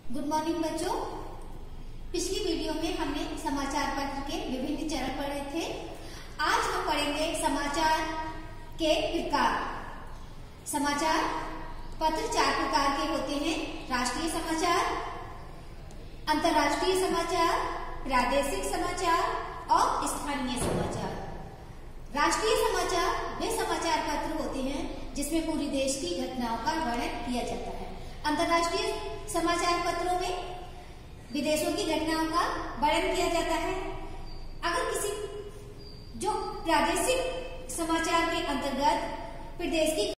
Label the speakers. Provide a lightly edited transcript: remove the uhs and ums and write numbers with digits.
Speaker 1: Good morning बच्चों। पिछली video में हमने समाचार पत्र के विभिन्न चरण पढ़े थे। आज हम पढ़ेंगे समाचार के प्रकार। समाचार पत्र 4 प्रकार के होते हैं। राष्ट्रीय समाचार, अंतर्राष्ट्रीय समाचार, प्रादेशिक समाचार और स्थानीय समाचार। राष्ट्रीय समाचार वे समाचार पत्र होते हैं जिसमें पूरी देश की घटनाओं का वर्णन किया जाता है। अंतर्राष्ट्रीय समाचार पत्रों में विदेशों की घटनाओं का वर्णन किया जाता है। अगर किसी जो प्रादेशिक समाचार के अंतर्गत प्रदेश की